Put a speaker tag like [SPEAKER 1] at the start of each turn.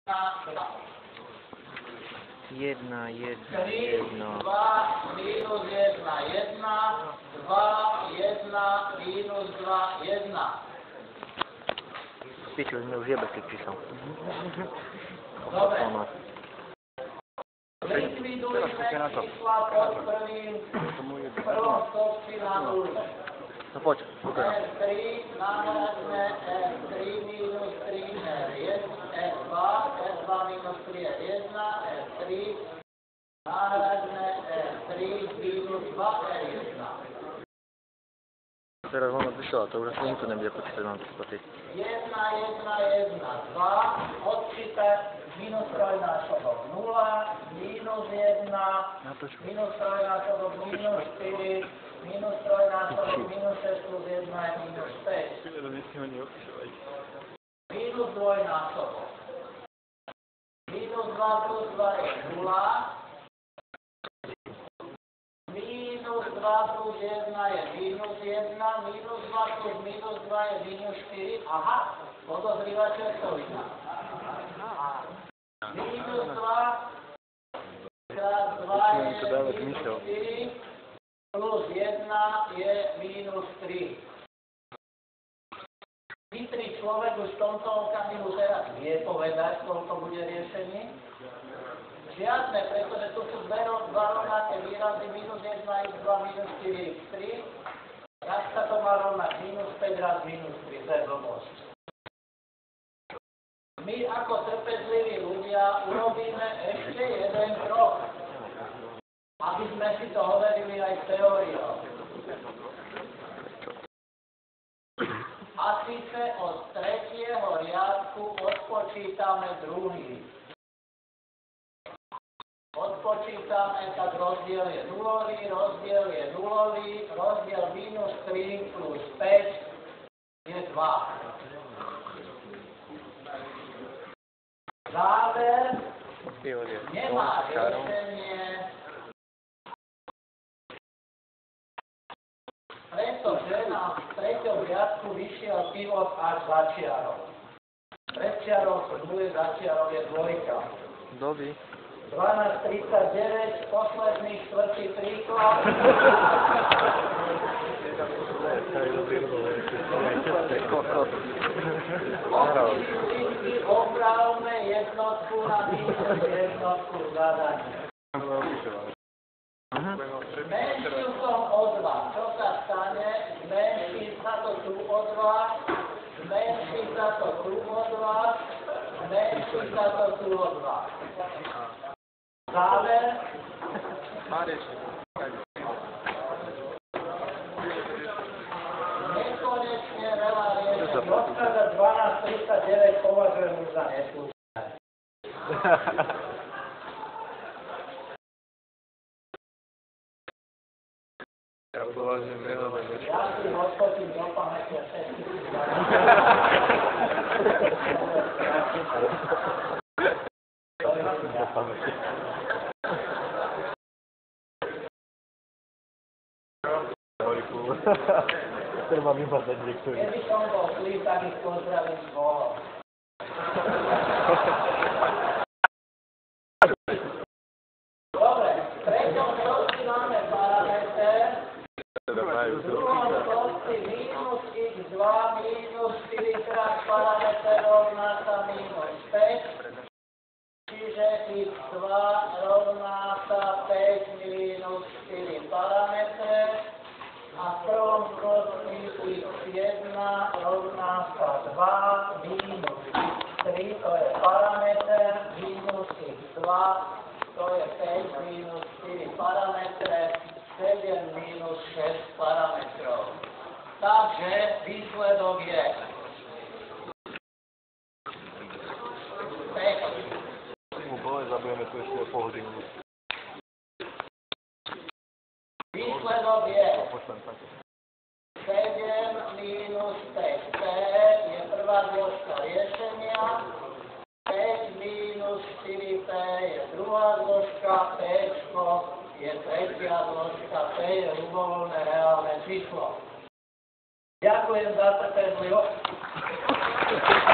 [SPEAKER 1] Jedna,
[SPEAKER 2] 3, 2, minus 1, 1, 2, 1, minus 2, 1.
[SPEAKER 1] Piču, sme už je bez tých čísel.
[SPEAKER 2] Dobre. Likvidujme čísla pod prvom stopci na 0.
[SPEAKER 1] No poď, super.
[SPEAKER 2] R3 nahradíme R3 minus 3 R2, R2 minus 3 R1, R3 nahradíme R3 minus 2 R1.
[SPEAKER 1] Teraz ono prišlo, to už asi nikto nebude počítať, mám to spoty.
[SPEAKER 2] 1, 1, 1, 2, odčítať minus trojnásobok 0, minus 1, minus trojnásobok minus 4, minus trojnásobok minus 6 plus 1 je minus 5. Minus dvojnásobok. Minus 2 plus 2 je 0. Minus 2 plus 1 je minus 1. Minus 2 plus minus 2 je minus 4. Aha, podozrývateľ to iná. Minus 2 krát 2 je minus 4. Plus 1 je minus 3. Chytrý človek už v tomto okamihu teraz vie povedať, koľko bude riešenie. Žiadne, pretože tu sú dva rovnaké výrazy, minus 1 x2, minus 4 x3. Tak sa to má rovnať minus 5 raz minus 3, to je blbosť. My ako trpezliví ľudia urobíme ešte jeden krok, aby sme si to overili aj teóriou. A síce od tretieho riadku odpočítame druhý. Odpočítame, tak rozdiel je nulový, rozdiel minus 3 plus 5 je 2. Záver nemá riešenie, pretože nám v treťom riadku vyšiel pivot až za čiarou. Pred čiarou sú 0, za čiarou je 2.
[SPEAKER 1] Doby.
[SPEAKER 2] 12:39, posledný štvrtý príklad. Opravme jednotku na minus jednotku zadanie. Zmenšil som o 2. Čo sa stane? Zmenší sa to tu o 2. Zmenší sa to tu o 2. Zmenší sa to tu o 2. Záver. Nekonečne veľa riešení. Odkázať 12:39 považujem už za neslušné.
[SPEAKER 1] Ja považujem veľa za neslušné.
[SPEAKER 2] Ja si odfotím do pamäti a všetky
[SPEAKER 1] Treba vymazať niektorý.
[SPEAKER 2] Keby som bol slív, tak ich pozdravím s Bohom. Dobre, v treťom stopci máme parameter. V druhom stopci minus x2 minus 4 krát parameter rovná sa minus 5. Čiže x2 rovná sa 5 minus 4 parameter. A v prvom stopci x1 rovná sa 2 minus x3, to je parameter, minus x2, to je 5 minus 4 parametre, 7 minus 6 parametrov. Takže výsledok je 5.
[SPEAKER 1] Zabijeme tu ešte pol hodinu.
[SPEAKER 2] Výsledok je 7 minus 5p je prvá zložka riešenia, 5 minus 4p je druhá zložka, p je tretia zložka, p je ľubovoľné reálne číslo. Ďakujem za trpezlivosť.